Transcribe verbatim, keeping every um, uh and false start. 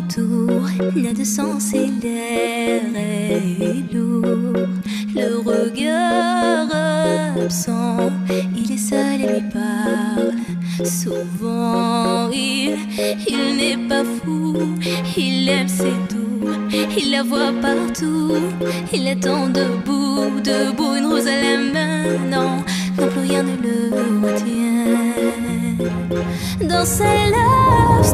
autour n'a de sens et l'air est lourd. Le regard absent, il est seul et lui parle. Souvent il, il n'est pas fou, il aime ses doux, il la voit partout. Il attend debout, debout, une rose à la main. Non, non plus rien ne le retient. Dans sa love